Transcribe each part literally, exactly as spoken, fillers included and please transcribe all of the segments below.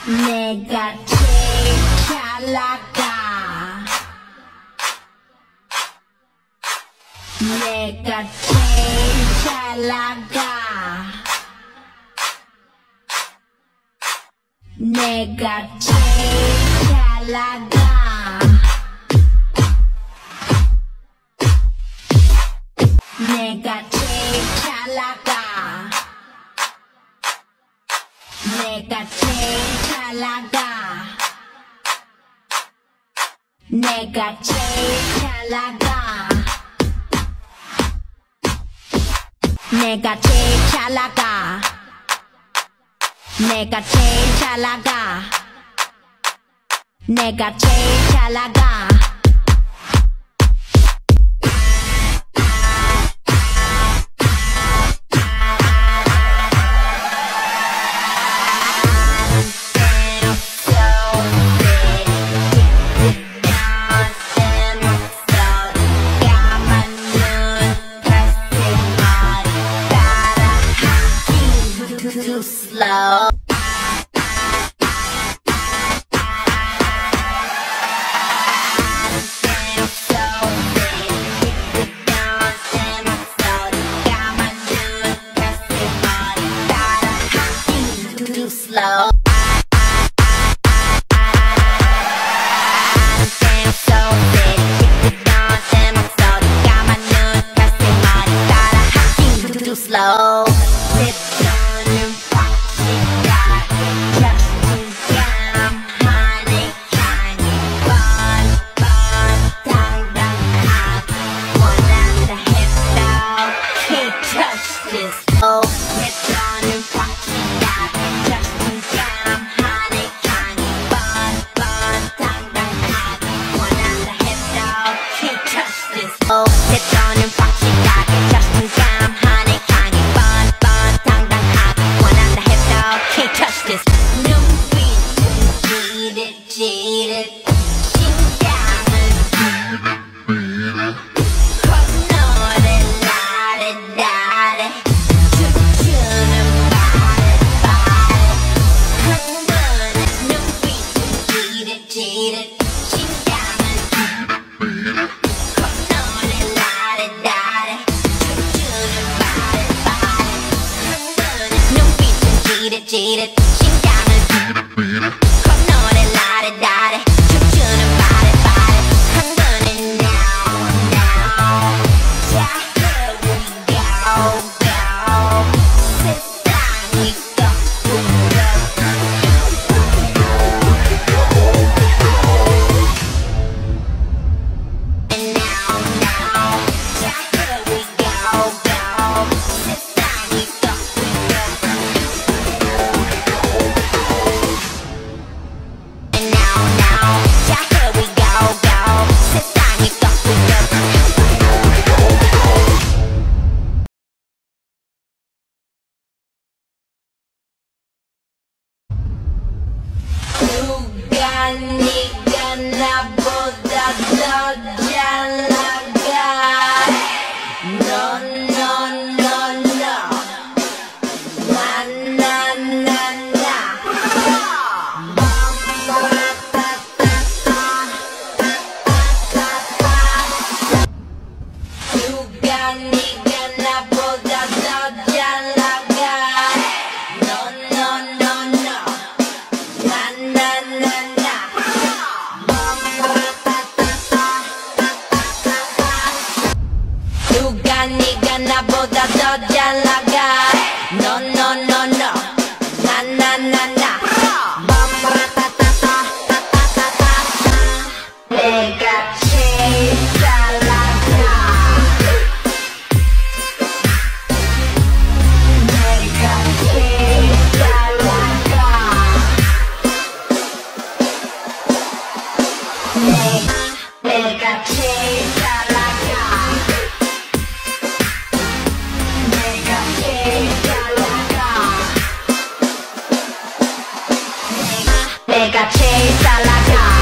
내가 제일 잘 나가. 내가 제일 잘 나가. 내가 제일 잘 나가. 내가 제일 잘 나가. 내가 제일 잘 나가. 내가 제일 잘 나가. 내가 제일 잘 나가. 내가 제일 잘 나가. 내가 제일 잘 나가. Too slow. Too slow. Too slow. cheated. 심장을 건너래 라레다레 춤추는 바레 바레 한 번은 now now 자 here we go go 세상이 거꾸로 and now now 자 here we go go 세상이 거꾸로 and now now 자 here we go go 세상이 거꾸로 누가 네가 나보다 더 잘 나가 No no no no 나 나 나 나 누가 네가 나보다 더 잘 나가 No no no no 나 나 나 나 누가 네가 나보다 더 잘 나가 No no no no 나 나 나 나 내가 제일 잘 나가 내가 제일 잘 나가 내- 내가 제일 잘 나가 내가 제일 잘 나가 내가 내가 제일 잘 나가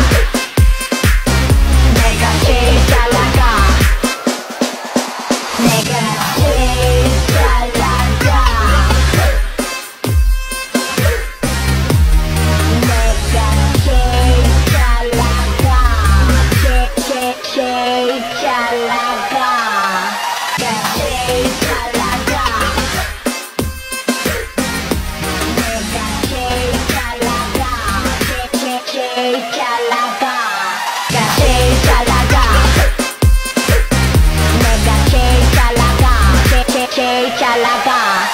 내가 제일 잘 나가 내가 제일 잘 나가 제일 잘 나가. 내가 제일 잘 나가. 제, 제, 제일 잘 나가. 내가 제일 잘 나가. 내가 제일 잘 나가. 제, 제, 제일 잘 나가.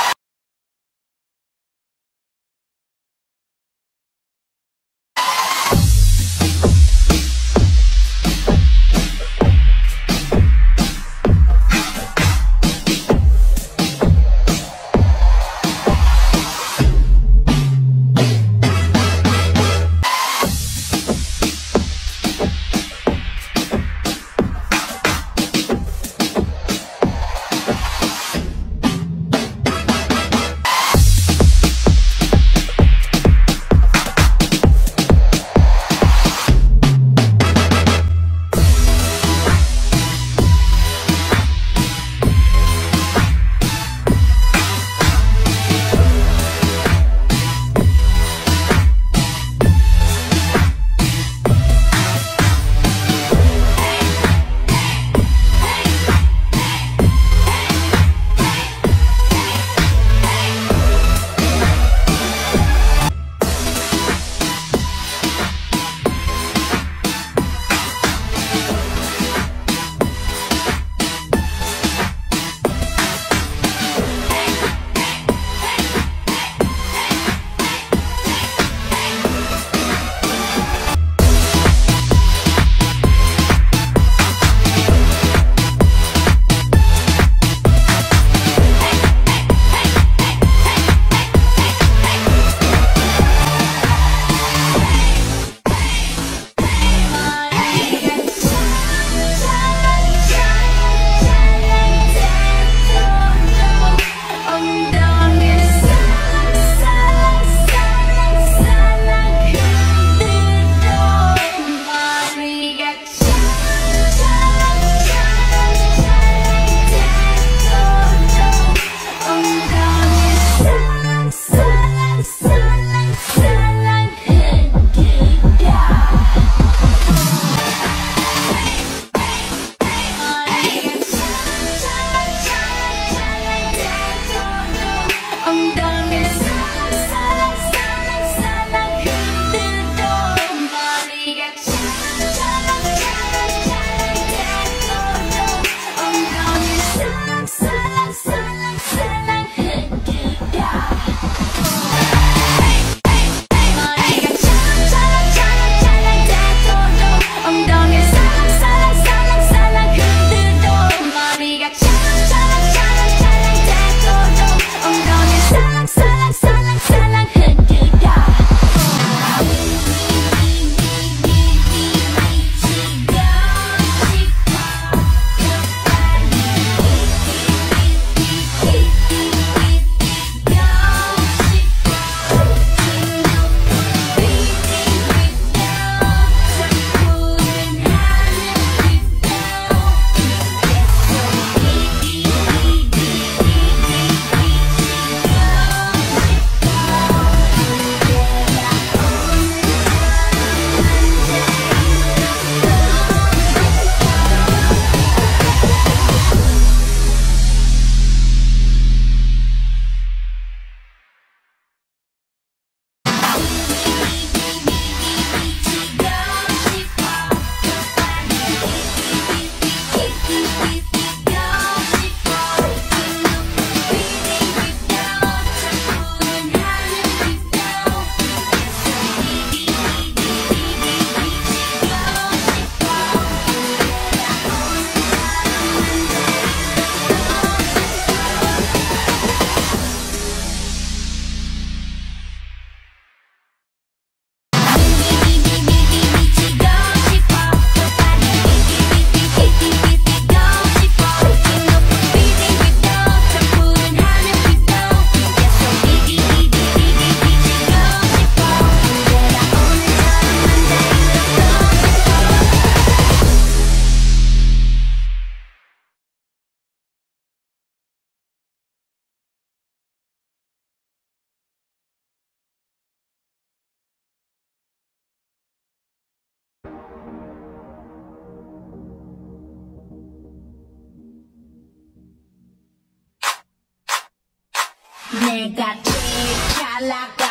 내가 제일 잘 나가.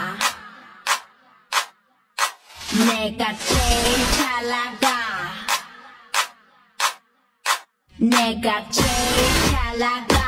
내가 제일 잘 나가. 내가 제일 잘 나가.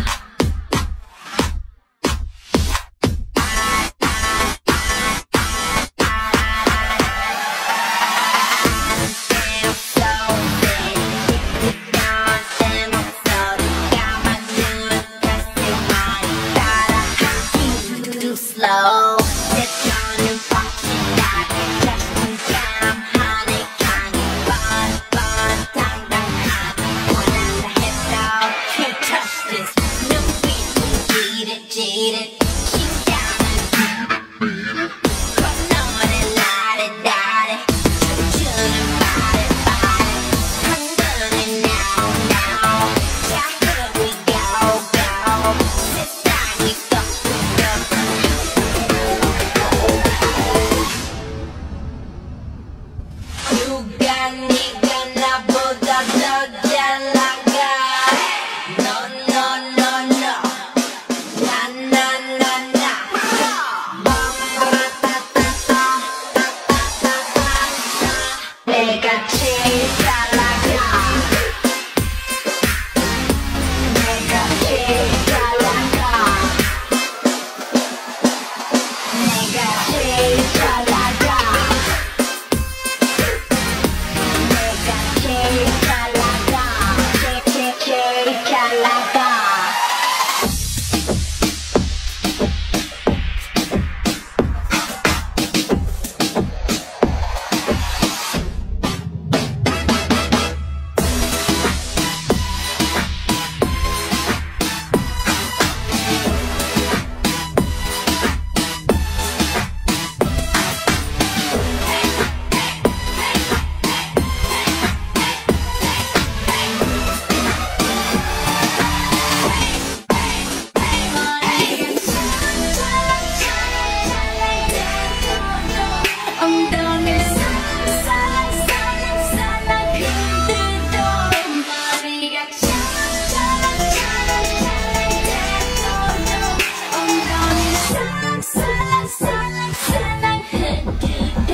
Slow, sit down and watch it die. Just in time, honey, can't run, run, down, down, high. One on the head dog, can't touch this. No reason, beat it, cheat it. She's down and beat it. Come on and light it, light it. Turn and body, body. I'm burning now, now. Yeah, here we go, go. Sit down, we go, go. 누가 네가 나보다 더 잘 나가. No no no no. 나 나 나 나. 내가 제일 잘 나가. 내가 제일 잘 나가. 내가 제일 잘 나가. 내가 제일 잘 나가. 제, 제, 제일 잘 나가. 엉덩이를 살랑살랑살랑 흔들어. 머리가 찰랑찰랑찰랑찰랑대도록 엉덩이를 살랑살랑살랑 흔들어.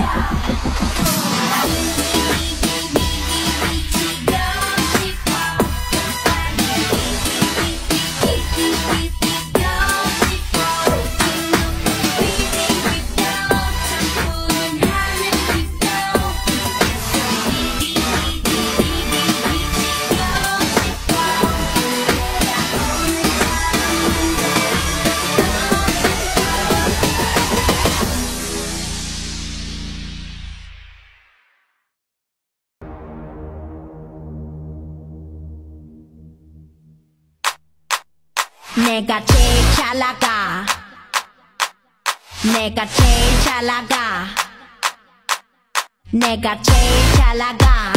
내가 제일 잘 나가. 내가 제일 잘 나가. 내가 제일 잘 나가.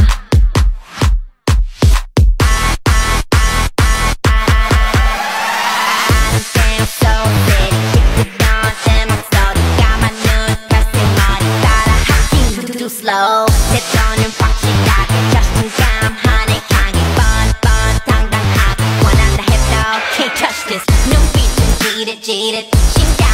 Slow, sit down and watch it die. Just in time, honey, can't get fun, fun, tongue, tongue, hot. One on the hip, dog, can't touch this. No reason, cheat it, cheat it. She's